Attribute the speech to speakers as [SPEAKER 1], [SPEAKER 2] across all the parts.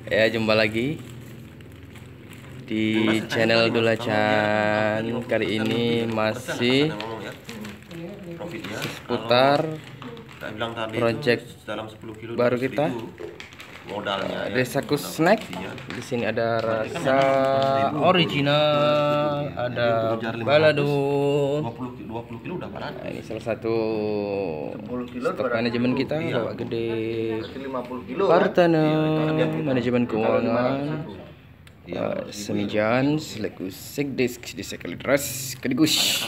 [SPEAKER 1] Ya, jumpa lagi di channel Dulacan. Kali ini masih seputar project baru kita, Desaku Snack. Di sini ada rasa original, ada balado.
[SPEAKER 2] 20 kilo udah parah.
[SPEAKER 1] Nah, ini salah satu stok manajemen kita, Bapak Gede Partana, manajemen keuangan. Semijan selaku sekdesk di Sekretariat Kedigus,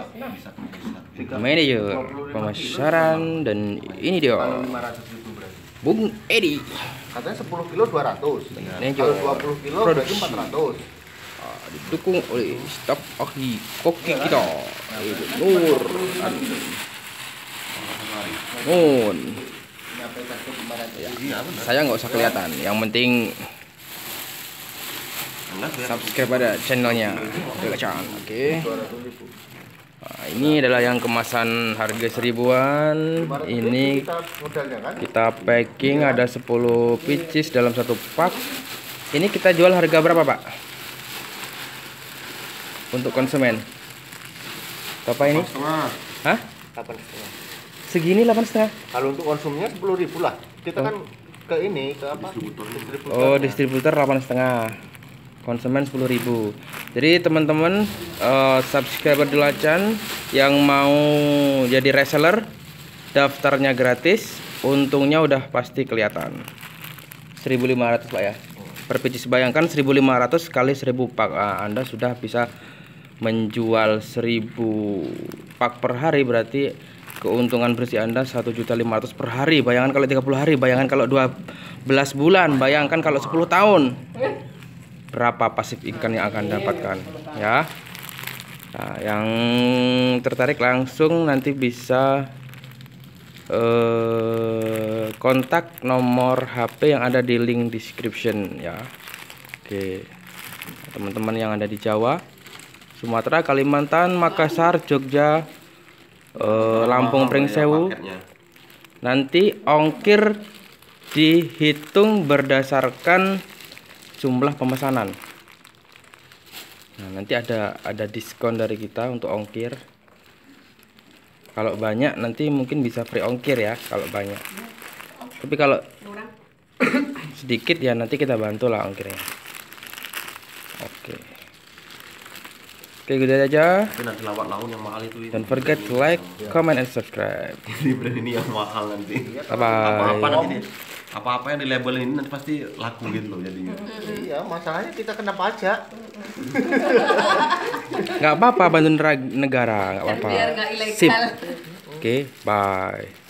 [SPEAKER 1] manajer pemasaran, dan ini dia Bung Edi.
[SPEAKER 2] Katanya 10 kilo 200.
[SPEAKER 1] Kalau
[SPEAKER 2] 20 kilo berarti 400.
[SPEAKER 1] Didukung oleh staf ahli koki kita, Ibu Nur Nun. Ya, saya nggak usah kelihatan, yang penting subscribe pada channelnya Dulacan. Oke. Nah, ini adalah yang kemasan harga 1000-an. Ini kita packing ada 10 pieces dalam satu pak. Ini kita jual harga berapa, Pak? Untuk konsumen. Berapa ini?
[SPEAKER 2] 8,5.
[SPEAKER 1] Hah?
[SPEAKER 2] 8,5.
[SPEAKER 1] Segini 8,5.
[SPEAKER 2] Kalau untuk konsumnya 10.000 lah. Kita kan ke ini, ke apa? Distributor.
[SPEAKER 1] Oh, distributor 8,5. Konsumen 10.000. Jadi teman-teman subscriber Dulacan yang mau jadi reseller, daftarnya gratis, untungnya udah pasti kelihatan. 1.500 Pak ya. Per pieces, bayangkan 1.500 kali 1.000 pak. Anda sudah bisa menjual 1.000 pak per hari, berarti keuntungan bersih Anda 1.500.000 per hari. Bayangkan kalau 30 hari, bayangkan kalau 12 bulan, bayangkan kalau 10 tahun. Berapa pasif ikan yang akan dapatkan ya. Nah, yang tertarik langsung nanti bisa kontak nomor HP yang ada di link description ya. Oke, teman-teman yang ada di Jawa, Sumatera, Kalimantan, Makassar, Jogja, Lampung, Pringsewu, nanti ongkir dihitung berdasarkan jumlah pemesanan. Nah, nanti ada diskon dari kita untuk ongkir. Kalau banyak nanti mungkin bisa free ongkir ya, kalau banyak. Tapi kalau sedikit ya nanti kita bantu lah ongkirnya. Oke. Oke, gitu aja.
[SPEAKER 2] Nanti lawat laun yang mahal itu.
[SPEAKER 1] Don't forget to like, comment, and subscribe.
[SPEAKER 2] Ini brand ini yang mahal nanti.
[SPEAKER 1] Apa
[SPEAKER 2] nanti apa-apa yang di label ini nanti pasti laku gitu loh jadinya. Iya, masalahnya kita kena pajak.
[SPEAKER 1] Nggak apa-apa, bantu negara, nggak apa-apa.
[SPEAKER 3] Biar nggak ilegal.
[SPEAKER 1] Sip. Oke, bye.